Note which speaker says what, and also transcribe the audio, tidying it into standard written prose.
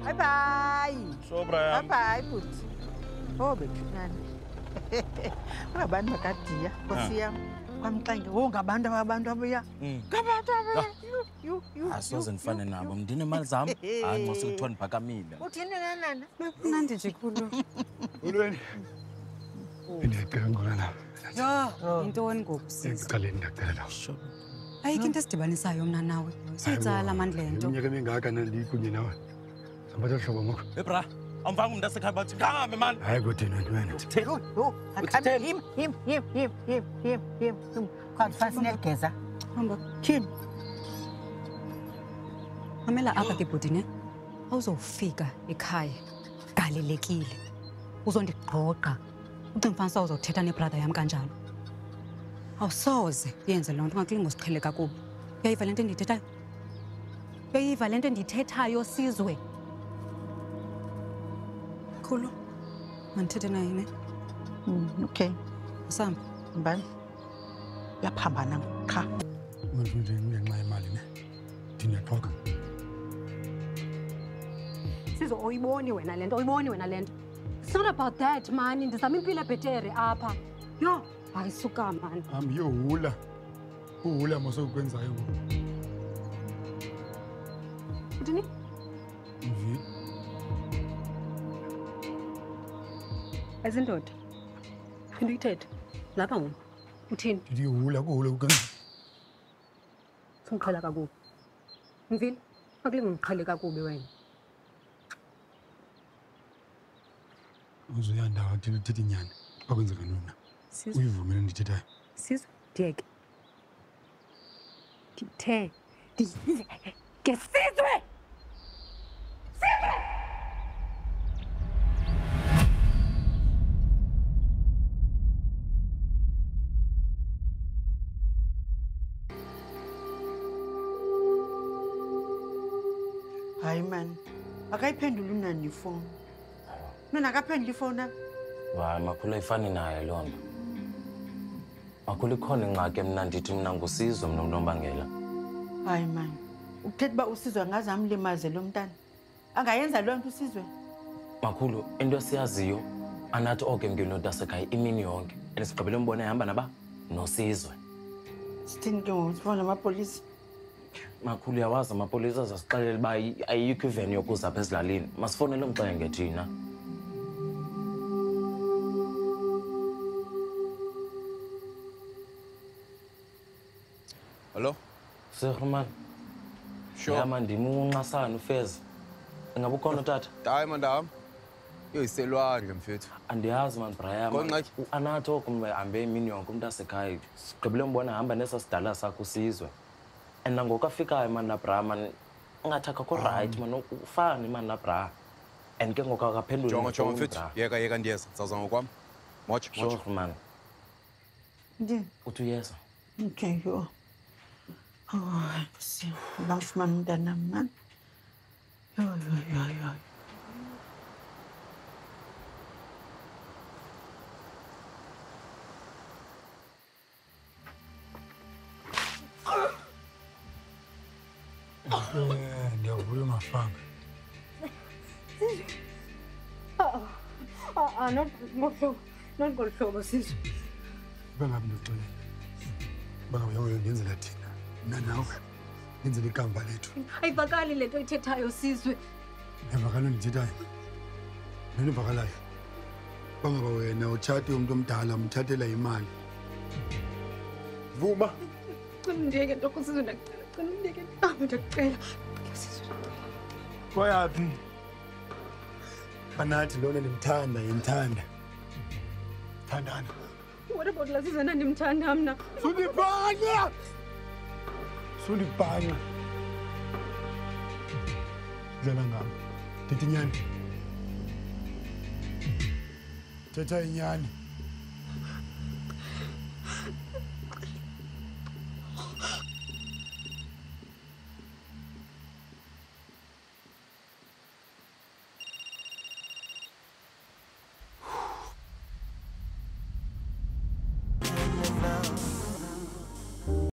Speaker 1: Bye.
Speaker 2: So, Brian.
Speaker 1: Bye, put. Oh, baby. Ngabantu bakadiya Nkosi yami kwamxenge ngabantu abuya ngabantu abuya you
Speaker 2: asoze ngifane nabo ngidine imali zami hayi ngose kuthiwa niphakamile
Speaker 1: uthini kanana
Speaker 3: mnandi nje khulu
Speaker 4: ulweni ngiyacela ngolana
Speaker 3: intoni ngobusisi
Speaker 4: ekuqaleni ngiyacela la
Speaker 3: ayikho into esidibanisayo mna nawe siyitsala amandla ento
Speaker 4: iminyaka emingaka nalikunye nawe sabatha hlobo ngoko
Speaker 2: ebra amvanga umuntu asekhaya bathi kahambe man
Speaker 4: hayi kodwa wena
Speaker 1: him kwafasi negeza
Speaker 3: hamba
Speaker 1: thini
Speaker 3: mamela apha ke bhuti ne awuzofika ekhaya galelekile uzondigqogqa ucinga mfana sawuzothetha nebrother yami kanjalo awusoze yenze loo nto ungakulinga usiqheleka kubo uyayiva le nto endiyithethayo uyayiva le nto endiyithethayo Sizwe khulu mandithethe naye ne
Speaker 1: okay
Speaker 3: usamba
Speaker 1: mbani yaphambana qha
Speaker 4: manje ngenxa yemali ne ndinexoka
Speaker 3: Sizwe oyiboni wena le nto oyiboni wena le nto it's not about that man ndizama impilo ebhetere apha yo ayisuka man
Speaker 4: yohula uhula masokwenzayo
Speaker 3: uthini
Speaker 4: mvi
Speaker 3: azindoda into ithethe lapha ngoku uthini
Speaker 4: ndiyihula kuhula ukwenza
Speaker 3: sungiqhela kakubi mvile akulinga ngiqhele kakubi wena
Speaker 4: uzoyandawo thina uthetha inyani akwenzeka nona uyivumela ndithethayo
Speaker 3: Sizwe ndiyeke ndithe ke Sizwe
Speaker 1: hayi man akayiphendula unani ifoni mina akaphendula ifoni
Speaker 2: hayi makhulu ayifani naye loo nto makhulu ikhona ingxaki mna ndithi mna nguSizwe mna unobangela
Speaker 1: hayi man ukuthetha uba uSizwe angaze amlimaze lo mntana angayenza loo nto uSizwe
Speaker 2: makhulu into esiyaziyo anathi oke ngenota sekhaya imini yonke esigqibele mbona ehamba naba noSizwe
Speaker 1: sithini ke ngoku sifona amapolisa
Speaker 2: makhulu yawazi amapolisa azasixelela uba ayikho iveni yokuza apha ezilalini masifonele umxenge thina
Speaker 5: Hello?
Speaker 2: Sirman.
Speaker 5: Sure.
Speaker 2: Yeah, man, ndimunqasana uFez. Ngabe ukhona tata?
Speaker 5: Hayi mandam. Yoyiselwandle mfethu.
Speaker 2: Andiyazi man Brian.
Speaker 5: Konqaki
Speaker 2: Anathi okumbe ambe imini yonke umuntu asekhaya. Sigqibele mbona hamba nesasidala sakho uSizwe. And nangoku afikayo man na Bra man ngathi akho right man ufani man na Bra. And ke ngoku akaphendula.
Speaker 5: Jonga mfethu. Yeka ndiyeza. Sawuza ngokwami. Watch.
Speaker 2: Sure man.
Speaker 1: Ndi.
Speaker 2: Uthi uyeza.
Speaker 1: Okay yo. Oh, see. Bangifumana umntana man. Yo.
Speaker 4: ndiyavula ungafanga
Speaker 3: not ngolhlobo Sizwe
Speaker 4: bangabi ndoxele bangabe uyondenzela thina nawe ndenzela ikamva lethu
Speaker 3: ayivakali le nto ithethayo Sizwe
Speaker 4: evakalo ndithethayo nento evakalayo bangaba wena utshate umuntu omdala umthathela imali vuma
Speaker 3: ndiyeke nto Sizwe ndacela ndiyeke ndicela
Speaker 4: wayaphi Anathi lona ndimthanda yimthanda thandana
Speaker 3: what about la Sizwe ndimthanda mna
Speaker 4: Sulibhanga dlala ngami ndithi inyani thetha inyani
Speaker 6: now.